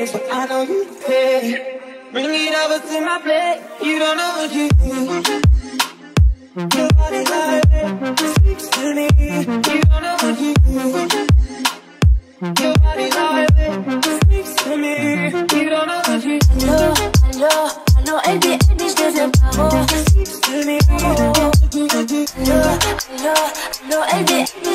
taste, but I know you care. Bring it over to my plate. You don't know what you do. Your body like speaks to me. You don't know what you do. Your body like speaks to me. You don't know what you do. Allo, aider, je te fais pas beau. Speaks to me. Allo, aider.